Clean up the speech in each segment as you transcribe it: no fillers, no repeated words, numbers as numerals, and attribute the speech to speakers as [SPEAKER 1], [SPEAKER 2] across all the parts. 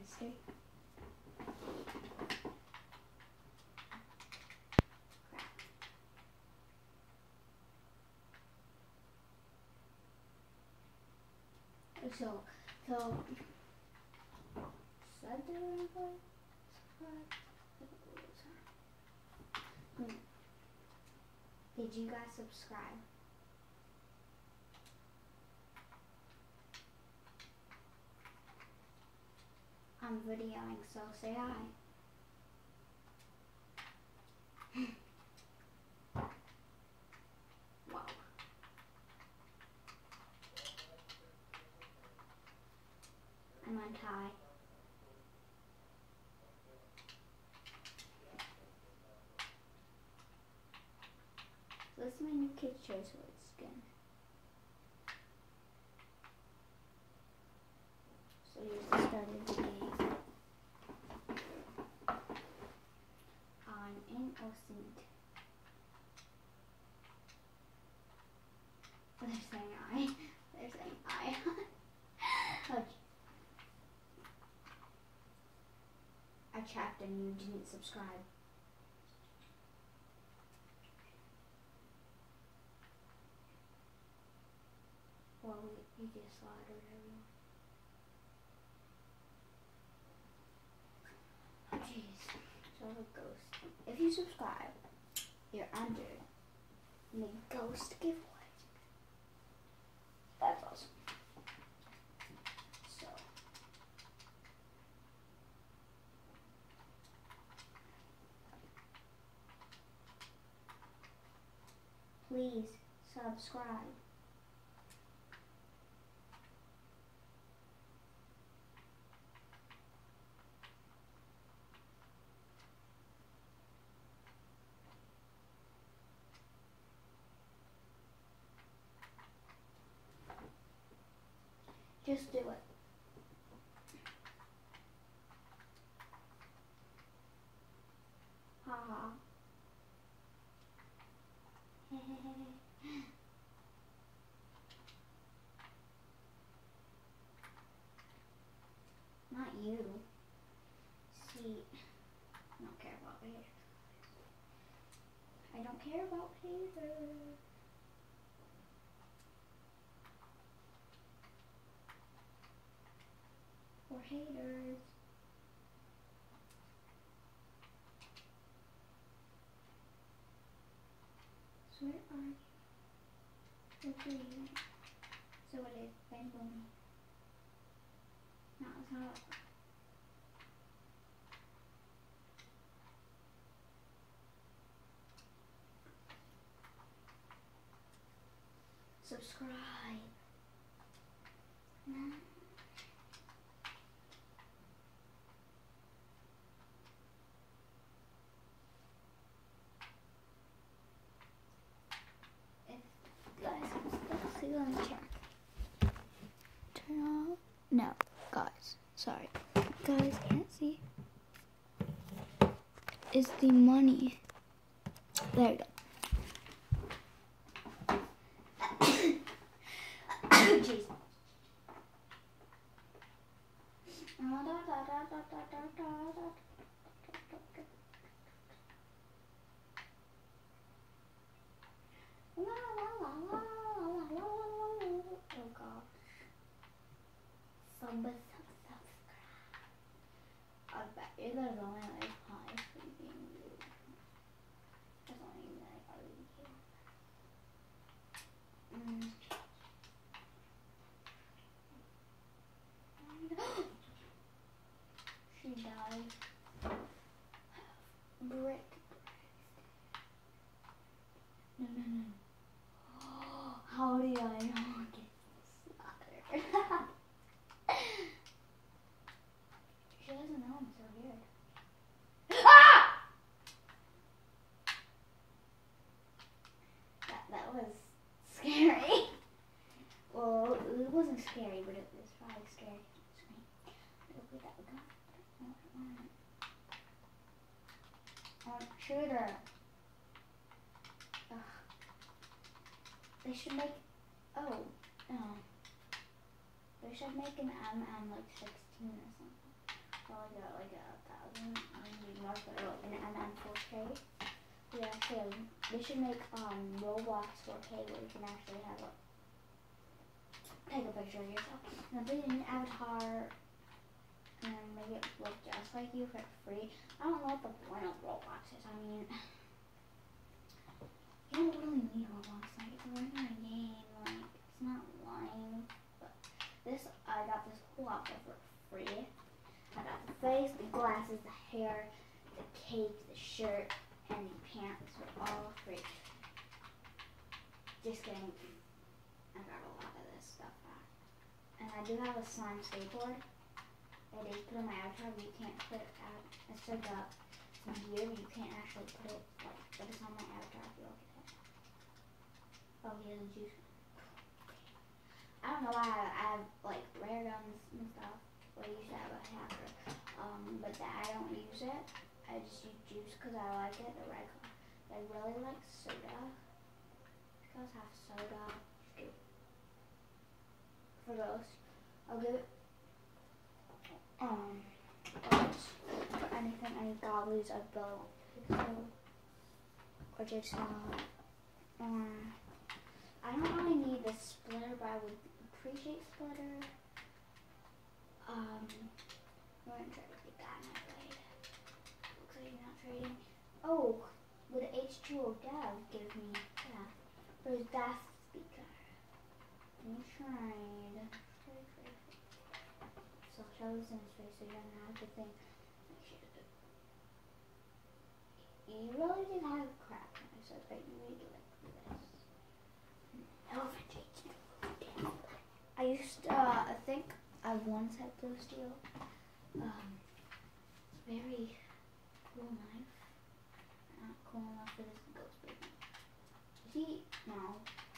[SPEAKER 1] history. Crap. So did you guys subscribe? I'm videoing, so say hi. Wow. I meant hi. So this is my new Kid's Choice Words skin. So here's the start of the game. I'm innocent. They're saying I. They're saying I. Okay. I checked and you didn't subscribe. Well, we just slaughtered everyone. Jeez. So a ghost. If you subscribe, you're entered in the ghost giveaway. That's awesome. So. Please subscribe. Just do it. Haha. Not you. See, I don't care about haters. I don't care about haters. Or haters. So where are you? Okay. So it is Bengali. No, it's not. Subscribe. No. Guys, let's see, let me check. Turn off. No, guys, sorry. Guys, can't see. Is the money. There you go. Jeez. Oh god. Subscribe. I bet you there's only like 5 freaking views. There's only like 5 views. She died. Brick. No. How did I not get slaughtered? She doesn't know I'm so weird. Ah! That was scary. Well, it wasn't scary, but it was probably scary. Look at that gun. Shoot her. Ugh. They should make. Oh, no. They should make an MM like 16 or something. probably got like 1,000. I need more for an MN 4K. Yeah, so they should make Roblox 4K where you can actually have take a picture of yourself and then put it in an avatar and then make it look just like you for free. I don't know what the point of Roblox is. I mean, you don't really need Roblox. Like, it's a regular game. Like, it's not lying. But this, I got this whole outfit for free. I got the face, the glasses, the hair, the cake, the shirt, and the pants were all free. Just kidding. I got a lot of this stuff back. And I do have a slime skateboard. It is put on my avatar, but you can't put it out. It's like some gear, but you can't actually put it, like, but it's on my avatar if you look at it. Oh, he has a juice. I don't know why I have, like, rare guns and stuff. Well, I used to have a hacker. But I don't use it. I just use juice because I like it, the red color. I really like soda. You guys have soda. For those, I'll give it for anything, any gobblies I built, or jigsaw, or I don't really need the splitter, but I would appreciate splitter. I'm gonna try to get that in my blade. Looks like you're not trading. Oh, with H2O Dev give me, yeah, there's that speaker. Let me trade. So show this in his face so you don't have to think. You really did have crap when I said that you really like this. Elephant H2O. I used to, I think I once had blue steel. Very cool knife. Not cool enough for this ghost baby. See? No.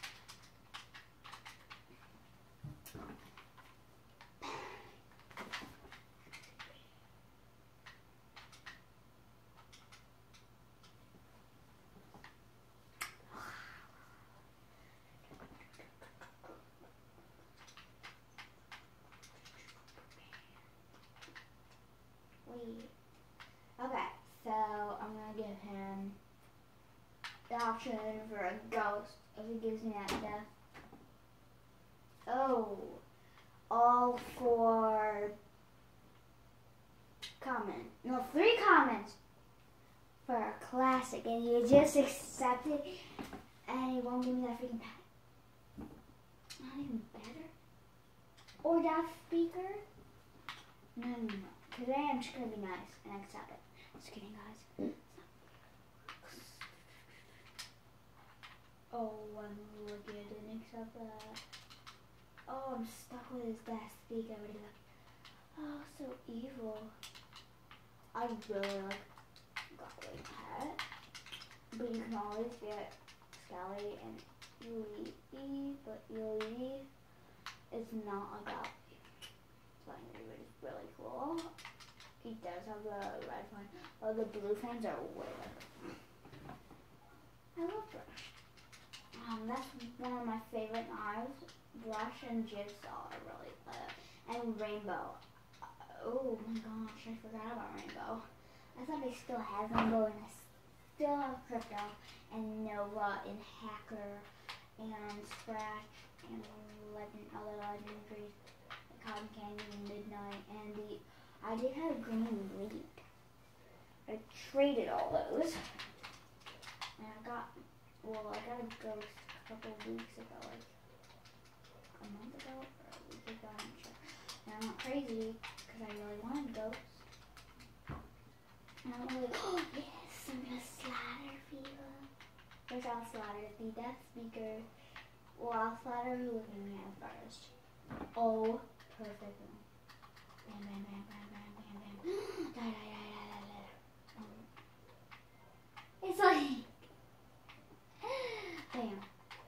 [SPEAKER 1] Okay, so I'm gonna give him the option for a ghost if he gives me that death. Oh, all 4 comments. No, 3 comments for a classic, and you just accept it, and he won't give me that freaking pack. Not even better. Or that speaker. No. Today I'm just gonna be nice and accept it. Just kidding, guys. Oh, I'm lucky I didn't accept that. Oh, I'm stuck with his best speaker. Oh, so evil. I really like Godly Pet, but you can always get Skelly and Ely, but Ely is not a Godly. So it's really cool. He does have the red one. Oh, the blue fans are way better. I love Brush. That's one of my favorite knives. Brush and Jigsaw are really and Rainbow. Oh my gosh, I forgot about Rainbow. I thought I still had Rainbow, and I still have Crypto and Nova and Hacker and Scratch and other legendaries. Cotton Candy and Midnight, and I did have Green Lead. I traded all those, and I got a ghost a couple of weeks ago, like a month ago or a week ago, I'm not sure. And I'm not crazy because I really wanted ghosts. And I'm like, oh yes, I'm gonna Slatter fever. First I'll Slatter the Death Speaker. Well, I'll Slatter who look at me at first. Oh. Perfect. Bam, bam, bam, bam, bam, bam, bam. It's like, bam.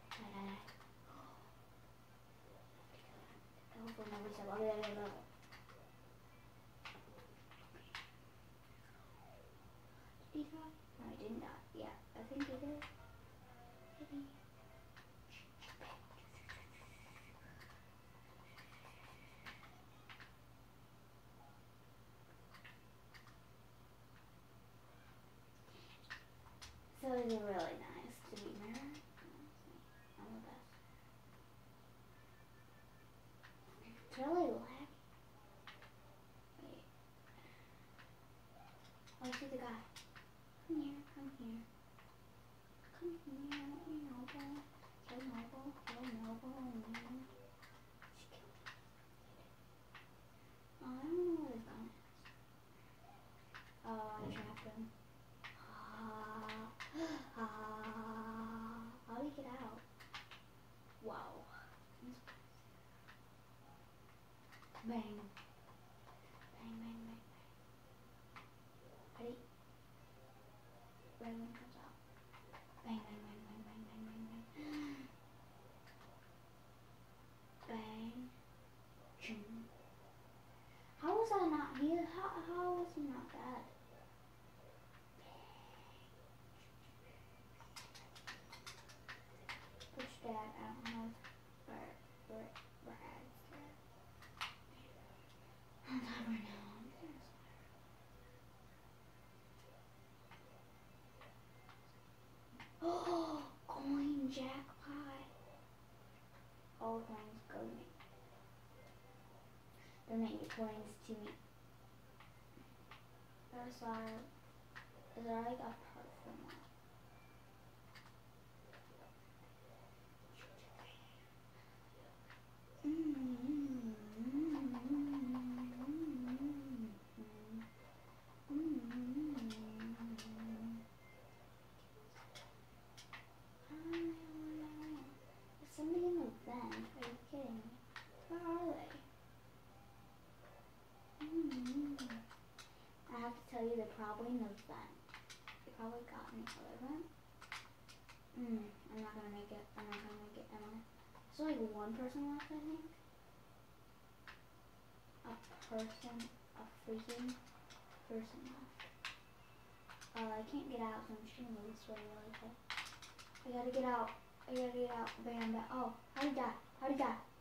[SPEAKER 1] Did he die? No, he didn't die. Yeah, I think he did. Did he? really nice to be married. I'm the best. It's really laggy. Wait. Oh, I see the guy. Come here, come here. Come here, I want your noble. Your noble, your noble. She killed me. Oh, I don't know where his gun is. Oh, I trapped him. How do you get out? Wow. Bang. Bang, bang, bang, bang. Ready? Right when it comes out. Bang, bang, bang, bang, bang, bang, bang, bang. Bang. Ching. How was I not here? How was he not dead? Which dad? I don't know. Brad's dad. I'm tired right now. Oh, coin jackpot. All coins go to me. Donate your coins to me. Is there like a perfume one? Is somebody in the vent? Are you kidding me? Where are they? I have to tell you, they're probably in the vent. They probably got in the other vent. I'm not gonna make it. I'm not gonna make it. Am I? There's like one person left, I think. A freaking person left. I can't get out, so I'm just gonna go this way really quick. I gotta get out. Bam, bam. Oh, how'd he die? Gotta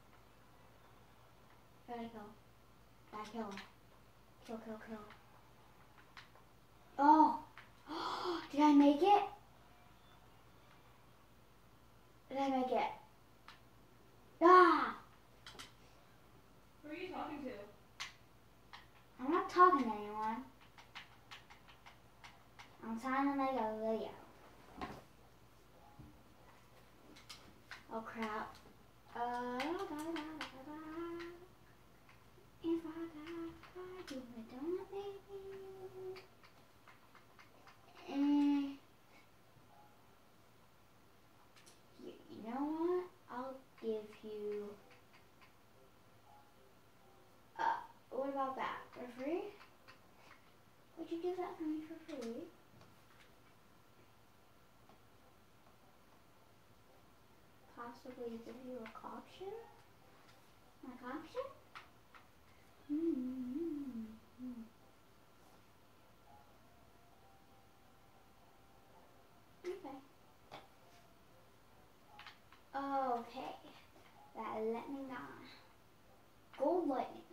[SPEAKER 1] kill. Gotta kill him. Kill. Oh! Did I make it? Ah!
[SPEAKER 2] Who are you talking to?
[SPEAKER 1] I'm not talking to anyone. I'm trying to make a video. Oh crap. If I do it, don't baby. You know what? I'll give you. What about that? For free? Would you do that for me for free? Possibly give you a caution? My caution? Okay. Okay. That let me down. Gold lightning.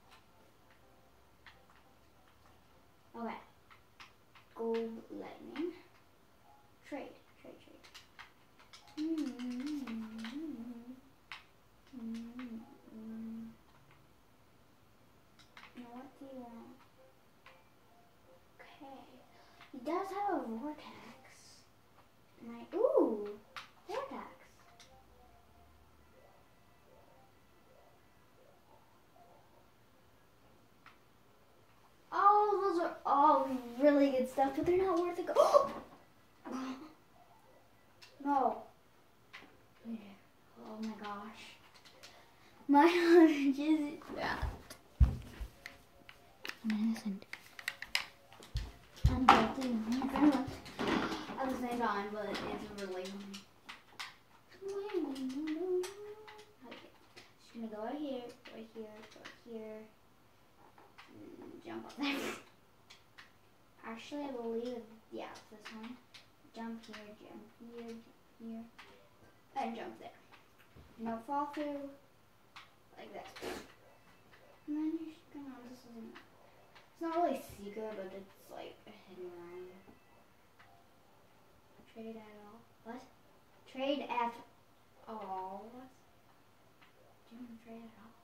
[SPEAKER 1] Okay. Gold lightning. Trade. Now what do you want? Okay. He does have a vortex. Ooh! Vortex. Oh, those are all really good stuff, but they're not worth it. No. Oh my gosh. My heart just dropped. I'm innocent. I'm guilty. I was saying on, but it's really funny. Okay. Just gonna go right here. Jump up there. Actually, I believe, yeah, it's this one. Jump here, and jump there. No fall through, like this. And then you're just gonna, it's not really secret, but it's like a hidden room. trade at all. What? Trade at all. What? Do you want to trade at all?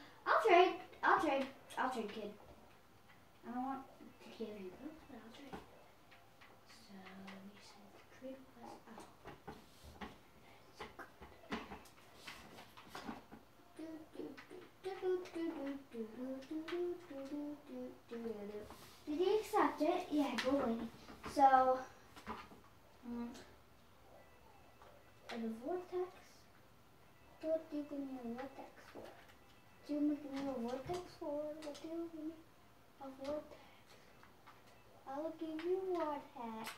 [SPEAKER 1] I'll trade, kid. I don't want to give you those, but I'll trade. So we said trade request out. Did he accept it? Yeah, going. So, the vortex. What do you give me a vortex for? Do you give me a vortex for? What do you give me a vortex? I'll give you vortex.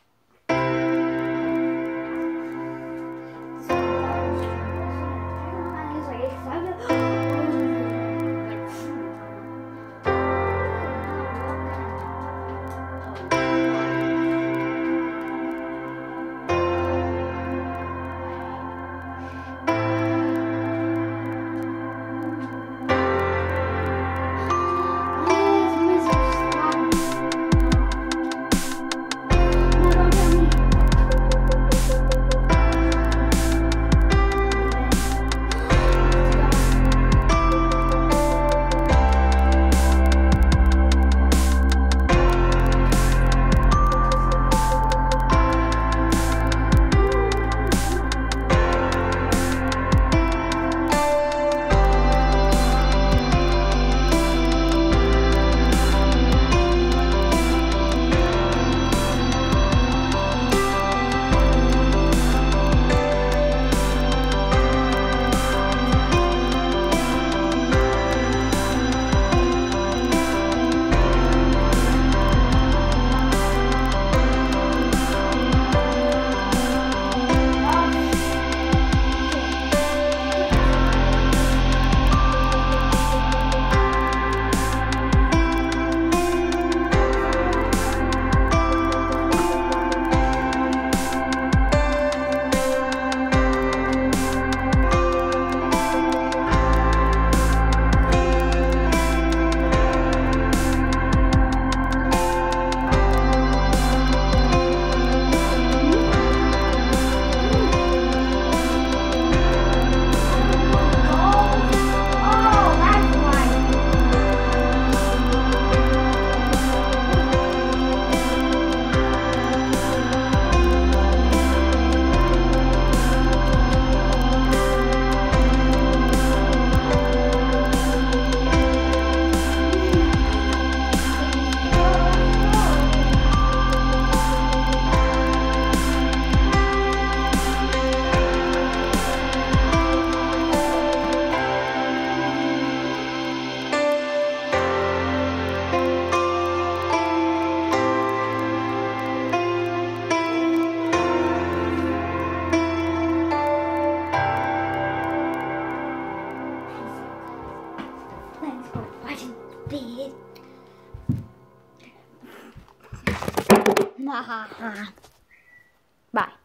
[SPEAKER 1] He's like excited. Bye.